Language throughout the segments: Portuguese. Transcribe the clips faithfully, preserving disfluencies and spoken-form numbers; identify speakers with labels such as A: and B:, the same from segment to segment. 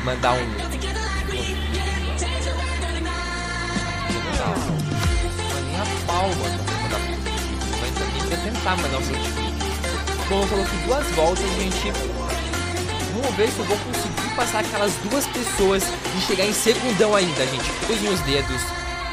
A: mandar um... Nem a pau, mano, pra mandar prototipo. Mas também quer tentar mandar um prototipo. Bom, eu coloquei duas voltas, gente. Vamos ver se eu vou conseguir passar aquelas duas pessoas e chegar em segundão ainda, gente. Cruzem os dedos.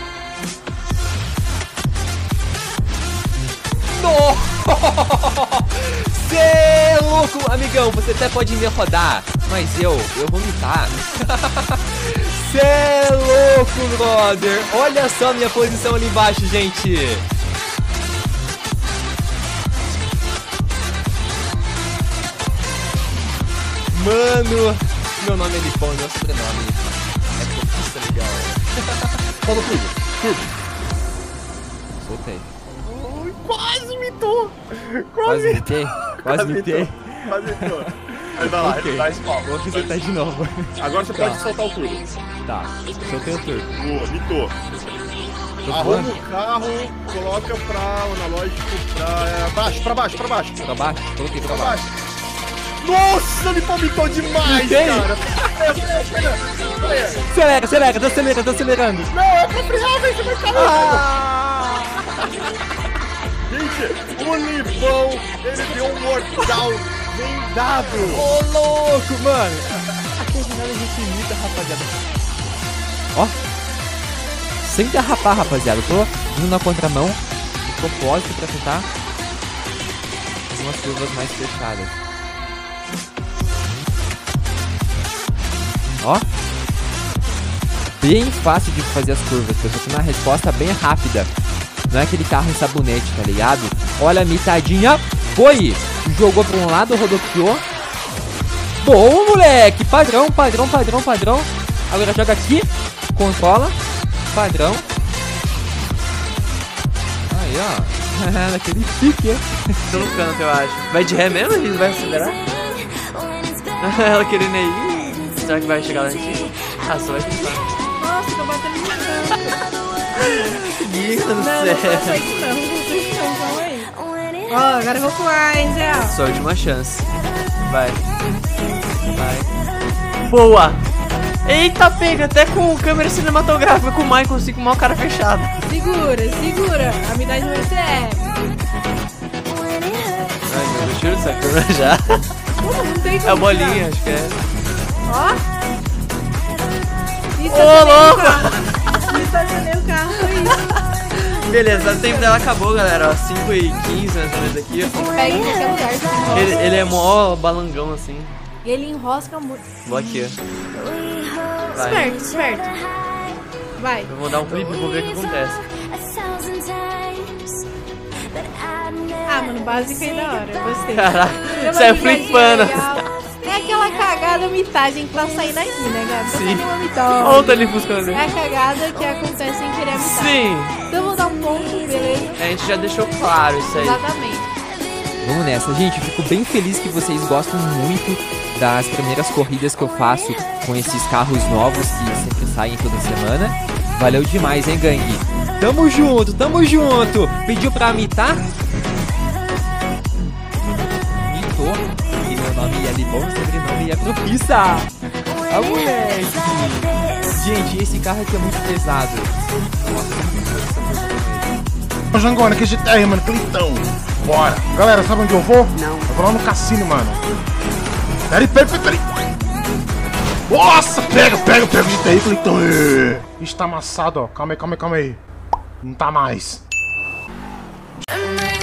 A: Cê é louco, amigão. Você até pode me rodar, mas eu, eu vou lutar. Cê é louco, brother. Olha só a minha posição ali embaixo, gente. Mano, meu nome é Lipão, meu sobrenome é Profissa Legal.
B: Falta tudo, tudo.
A: Soltei.
B: Ui, quase mitou.
A: Quase mitei? Quase mitei.
B: Quase mitou. Aí vai lá,
A: Ok.
B: dá spawn.
A: Vou resetar de novo.
B: Agora você
A: Tá.
B: pode soltar o tudo.
A: Tá, soltei o turbo.
B: Boa, mitou.
A: Tô
B: Arruma
A: voando?
B: o carro, coloca pra o analógico pra baixo, pra baixo, pra baixo.
A: Pra baixo? Coloquei pra
B: Pra
A: baixo.
B: baixo. Nossa, ele vomitou demais,
A: Mitei?
B: cara.
A: Acelera, acelera, tô acelerando, tô acelerando.
B: Não, é pra frear, velho, você vai cair.
A: Ah!
B: Gente, o Lipão, ele deu um mortal bem dado.
A: Ô, louco, mano. Aqui a gente imita, rapaziada. Ó. Sem derrapar, rapaziada. Eu tô indo na contramão. De propósito pra tentar umas curvas mais fechadas. Ó. Bem fácil de fazer as curvas, pessoal. Tem uma resposta bem rápida. Não é aquele carro em sabonete, tá ligado? Olha a mitadinha. Foi! Jogou pra um lado, rodopiou. Boa, moleque! Padrão, padrão, padrão, padrão. Agora joga aqui. Controla. Padrão. Aí, ó. Naquele pique, hein?
C: Tô no canto, eu acho. Vai de ré mesmo? A gente vai acelerar? Ela querendo ir. Será que vai chegar lá em cima? Ah, só vai tentar.
D: Nossa, tô batendo no chão.
C: Ih, mano do
D: Não, não
C: céu.
D: faça isso não, não faça isso não, calma aí. Ó, agora eu vou pular, hein, Zé.
C: Só última chance. Vai. Vai. Boa! Eita, pega! Até com câmera cinematográfica com o Michael consigo com o maior cara fechado.
D: Segura, segura. A habilidade vai ser é.
C: Ai, meu Deus, tira essa câmera já.
D: Pô, não tem como
C: É a bolinha,
D: tirar.
C: acho que é.
D: Ó.
C: Ô, louco!
D: Estacionei o carro, foi isso.
C: Beleza, o tempo dela acabou, galera. Ó, cinco e quinze mais ou menos aqui.
D: Pega em qualquer lugar, você enrosca.
C: Ele, ele é mó balangão assim.
D: Ele enrosca muito.
C: Vou aqui, ó. Vai.
D: Esperto, esperto. Vai.
C: Eu vou dar um flip e vou ver o que acontece.
D: Ah, mano, básico aí da hora, eu gostei.
C: Caraca,
D: Deu uma
C: saiu
D: brincadinha
C: flipando.
D: legal. É aquela cagada mitagem pra sair daqui, né, cara? Não
C: Sim.
D: tem nenhuma mitagem.
C: Olha o Tony buscando
D: É
C: ali.
D: a cagada que acontece sem querer mitar.
C: Sim.
D: Então eu vou dar um ponto, beleza?
C: A gente já deixou claro isso aí.
D: Exatamente.
A: Vamos nessa, gente. Fico bem feliz que vocês gostam muito das primeiras corridas que eu faço com esses carros novos que sempre saem toda semana. Valeu demais, hein, gangue? Tamo junto, tamo junto. Pediu pra mitar? Mitou. E meu nome é Lipão, sobrenome é Profissa. Ah, moleque. Gente, esse carro aqui é muito pesado. Nossa,
B: Ô, Jangona, que G T R, mano, Clintão. Bora. Galera, sabe onde eu vou? Não. Eu vou lá no cassino, mano. Peraí, peraí, peraí. Nossa, pega, pega, pega o G T R, Clintão. Ixi, tá amassado, ó. Calma aí, calma aí, calma aí. Não tá mais.
E: I'm